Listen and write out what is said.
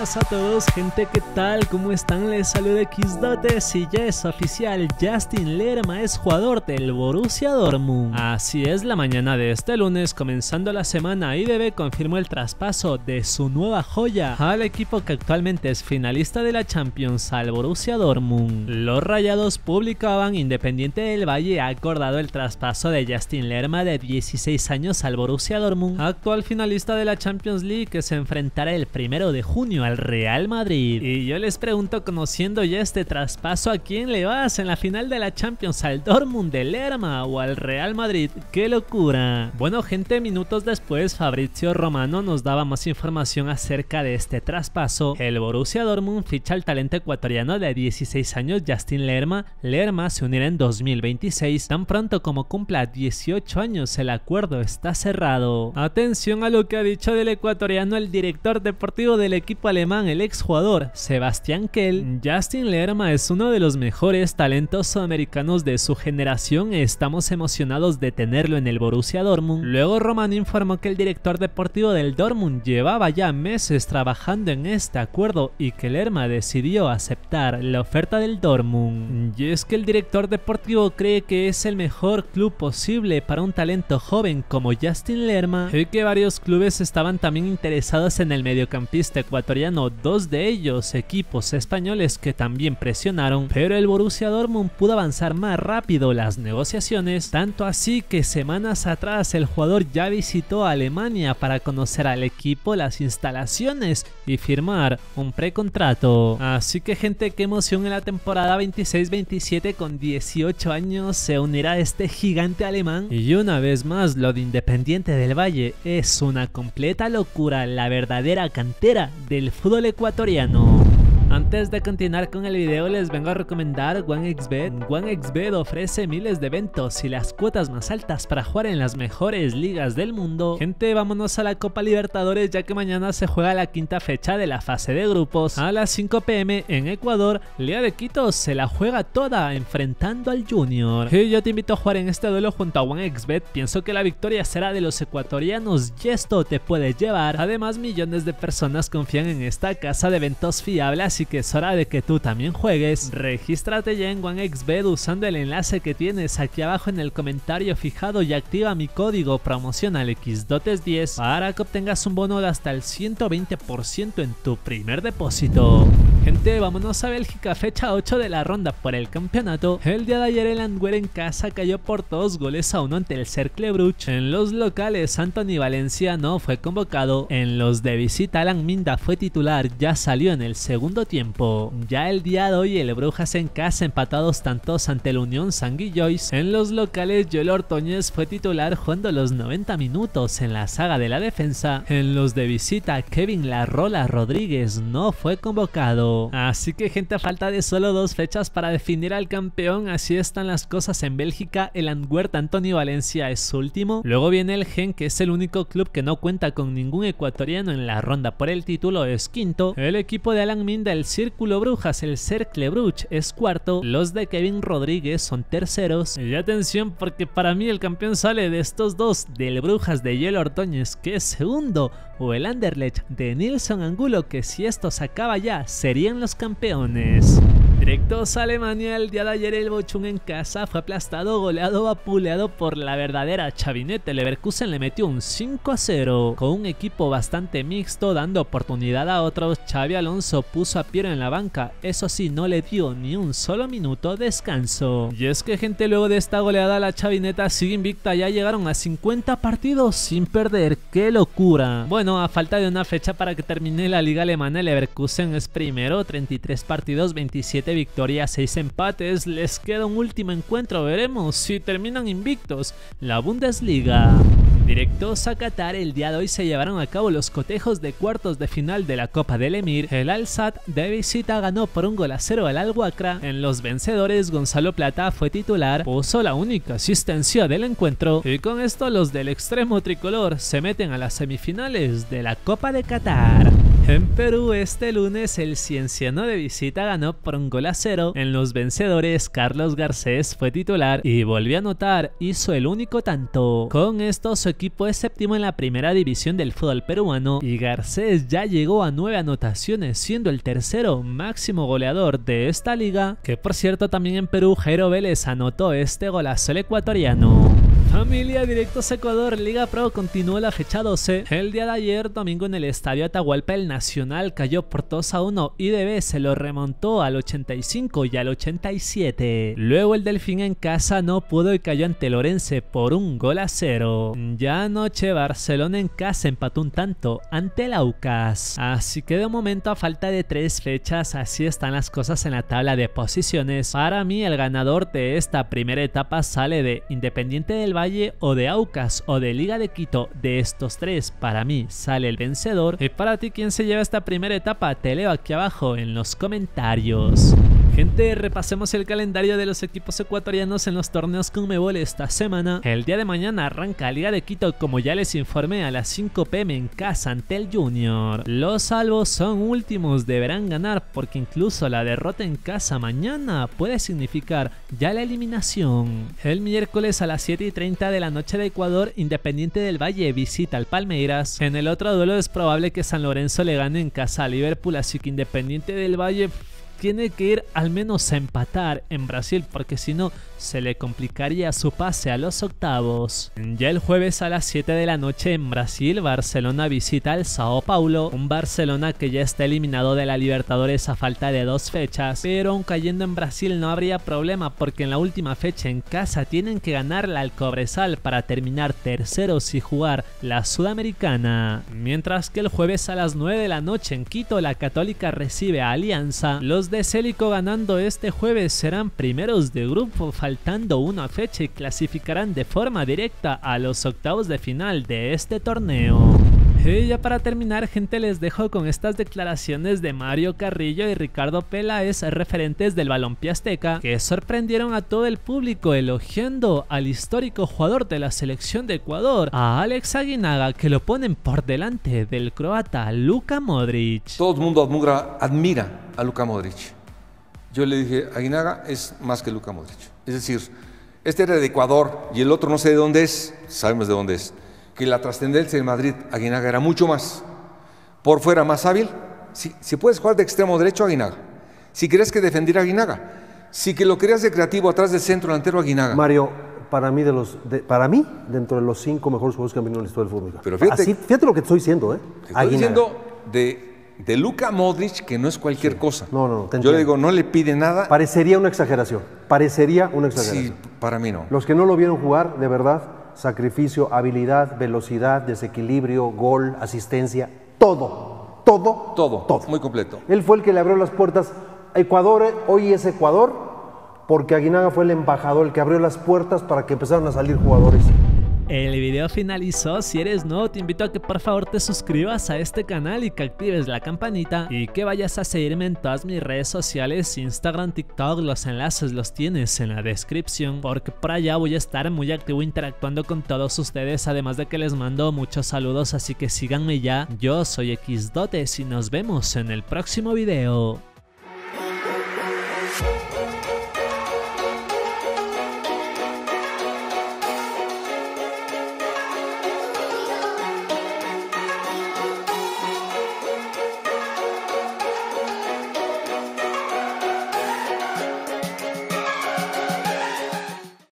buenas a todos, gente, ¿qué tal? ¿Cómo están? Les saluda Xdotes y ya es oficial, Justin Lerma es jugador del Borussia Dortmund. Así es, la mañana de este lunes, comenzando la semana, IDB confirmó el traspaso de su nueva joya al equipo que actualmente es finalista de la Champions, al Borussia Dortmund. Los rayados publicaban: Independiente del Valle ha acordado el traspaso de Justin Lerma, de 16 años, al Borussia Dortmund, actual finalista de la Champions League, que se enfrentará el 1 de junio al Real Madrid. Y yo les pregunto, conociendo ya este traspaso, ¿a quién le vas en la final de la Champions? ¿Al Dortmund de Lerma o al Real Madrid? ¡Qué locura! Bueno, gente, minutos después Fabrizio Romano nos daba más información acerca de este traspaso. El Borussia Dortmund ficha al talento ecuatoriano de 16 años Justin Lerma. Lerma se unirá en 2026, tan pronto como cumpla 18 años. El acuerdo está cerrado. Atención a lo que ha dicho del ecuatoriano el director deportivo del equipo alemán, el exjugador Sebastian Kehl. Justin Lerma es uno de los mejores talentos sudamericanos de su generación. Estamos emocionados de tenerlo en el Borussia Dortmund. Luego Romano informó que el director deportivo del Dortmund llevaba ya meses trabajando en este acuerdo y que Lerma decidió aceptar la oferta del Dortmund. Y es que el director deportivo cree que es el mejor club posible para un talento joven como Justin Lerma, y que varios clubes estaban también interesados en el mediocampista ecuatoriano, dos de ellos equipos españoles que también presionaron, pero el Borussia Dortmund pudo avanzar más rápido las negociaciones, tanto así que semanas atrás el jugador ya visitó a Alemania para conocer al equipo, las instalaciones y firmar un precontrato. Así que, gente, qué emoción en la temporada 26-27. Con 18 años se unirá a este gigante alemán, y una vez más lo de Independiente del Valle es una completa locura, la verdadera cantera del fútbol ecuatoriano. Antes de continuar con el video, les vengo a recomendar OneXBet. OneXBet ofrece miles de eventos y las cuotas más altas para jugar en las mejores ligas del mundo. Gente, vámonos a la Copa Libertadores, ya que mañana se juega la quinta fecha de la fase de grupos. A las 5 p.m. en Ecuador, Liga de Quito se la juega toda enfrentando al Junior. Y yo te invito a jugar en este duelo junto a OneXBet. Pienso que la victoria será de los ecuatorianos y esto te puede llevar. Además, millones de personas confían en esta casa de eventos fiable, así que es hora de que tú también juegues. Regístrate ya en OneXBet usando el enlace que tienes aquí abajo en el comentario fijado y activa mi código promocional Xdotes10 para que obtengas un bono de hasta el 120% en tu primer depósito. Gente, vámonos a Bélgica, fecha 8 de la ronda por el campeonato. El día de ayer el Antwerp en casa cayó por 2-1 ante el Cercle Brugge. En los locales, Anthony Valencia no fue convocado. En los de visita, Alan Minda fue titular, ya salió en el segundo tiempo. Ya el día de hoy el Brujas en casa empatados tantos ante el Unión San Guillois. En los locales, Joel Ortoñez fue titular jugando los 90 minutos en la saga de la defensa. En los de visita, Kevin La Rola Rodríguez no fue convocado. Así que, gente, a falta de solo 2 fechas para definir al campeón, así están las cosas en Bélgica. El Antwerp, Anthony Valencia es último. Luego viene el Genk, que es el único club que no cuenta con ningún ecuatoriano en la ronda por el título, es quinto. El equipo de Alan Minda, el Círculo Brujas, el Cercle Brugge, es cuarto. Los de Kevin Rodríguez son terceros. Y atención, porque para mí el campeón sale de estos dos, del Brujas de Joel Ortoñez, que es segundo, o el Anderlecht de Nilson Angulo, que si esto se acaba ya serían los campeones. Directos a Alemania, el día de ayer el Bochum en casa fue aplastado, goleado, vapuleado por la verdadera chavineta. El Leverkusen le metió un 5-0 con un equipo bastante mixto, dando oportunidad a otros. Xabi Alonso puso a Piero en la banca, eso sí, no le dio ni un solo minuto de descanso. Y es que, gente, luego de esta goleada la chavineta sigue invicta, ya llegaron a 50 partidos sin perder. ¡Qué locura! Bueno, a falta de una fecha para que termine la liga alemana, el Leverkusen es primero, 33 partidos, 27 victorias, 6 empates. Les queda un último encuentro, veremos si terminan invictos la Bundesliga. Directos a Qatar, el día de hoy se llevaron a cabo los cotejos de cuartos de final de la Copa del Emir. El Al-Sadd de visita ganó por 1-0 al Al-Wakra. En los vencedores, Gonzalo Plata fue titular, puso la única asistencia del encuentro, y con esto los del extremo tricolor se meten a las semifinales de la Copa de Qatar. En Perú este lunes el Cienciano de visita ganó por 1-0. En los vencedores Carlos Garcés fue titular y volvió a anotar, hizo el único tanto. Con esto su equipo es séptimo en la primera división del fútbol peruano y Garcés ya llegó a 9 anotaciones, siendo el tercero máximo goleador de esta liga, que por cierto también en Perú Jairo Vélez anotó este golazo al ecuatoriano. Familia, Directos Ecuador Liga Pro continuó la fecha 12. El día de ayer, domingo, en el estadio Atahualpa, el Nacional cayó por 2-1 y DB se lo remontó al 85 y al 87. Luego el Delfín en casa no pudo y cayó ante Lorense por 1-0. Ya anoche Barcelona en casa empató un tanto ante el Aucas. Así que de momento, a falta de 3 fechas, así están las cosas en la tabla de posiciones. Para mí el ganador de esta primera etapa sale de Independiente del Valle o de Aucas o de Liga de Quito. De estos 3 para mí sale el vencedor. Y para ti, ¿quién se lleva esta primera etapa? Te leo aquí abajo en los comentarios. Gente, repasemos el calendario de los equipos ecuatorianos en los torneos Conmebol esta semana. El día de mañana arranca Liga de Quito, como ya les informé, a las 5 p.m. en casa ante el Junior. Los salvos son últimos, deberán ganar porque incluso la derrota en casa mañana puede significar ya la eliminación. El miércoles a las 7:30 de la noche de Ecuador, Independiente del Valle visita al Palmeiras. En el otro duelo es probable que San Lorenzo le gane en casa a Liverpool, así que Independiente del Valle tiene que ir al menos a empatar en Brasil, porque si no se le complicaría su pase a los octavos. Ya el jueves a las 7 de la noche en Brasil, Barcelona visita al Sao Paulo, un Barcelona que ya está eliminado de la Libertadores a falta de 2 fechas, pero aun cayendo en Brasil no habría problema porque en la última fecha en casa tienen que ganarla al Cobresal para terminar terceros y jugar la Sudamericana. Mientras que el jueves a las 9 de la noche en Quito, la Católica recibe a Alianza. Los de Célico ganando este jueves serán primeros de grupo faltando una fecha y clasificarán de forma directa a los octavos de final de este torneo. Y ya para terminar, gente, les dejo con estas declaraciones de Mario Carrillo y Ricardo Peláez, referentes del balompié azteca, que sorprendieron a todo el público elogiando al histórico jugador de la selección de Ecuador, a Alex Aguinaga, que lo ponen por delante del croata Luka Modric. Todo el mundo admira a Luka Modric. Yo le dije, Aguinaga es más que Luka Modric. Es decir, este era de Ecuador y el otro no sé de dónde es, sabemos de dónde es. Que la trascendencia de Madrid, Aguinaga era mucho más. Por fuera más hábil. Si puedes jugar de extremo derecho, Aguinaga. Si quieres que defendiera, Aguinaga. Si que lo querías de creativo atrás del centro delantero, Aguinaga. Mario, para mí, dentro de los 5 mejores jugadores que han venido en la historia del fútbol. Pero fíjate lo que te estoy diciendo, ¿eh? Te estoy diciendo de Luka Modric, que no es cualquier cosa. No. Yo le digo, no le pide nada. Parecería una exageración. Sí, para mí no. Los que no lo vieron jugar, de verdad, sacrificio, habilidad, velocidad, desequilibrio, gol, asistencia, todo. Muy completo. Él fue el que le abrió las puertas. Ecuador, hoy es Ecuador, porque Aguinaga fue el embajador, el que abrió las puertas para que empezaran a salir jugadores. El video finalizó. Si eres nuevo, te invito a que por favor te suscribas a este canal y que actives la campanita y que vayas a seguirme en todas mis redes sociales, Instagram, TikTok. Los enlaces los tienes en la descripción, porque por allá voy a estar muy activo interactuando con todos ustedes, además de que les mando muchos saludos, así que síganme ya. Yo soy Xdotes y nos vemos en el próximo video.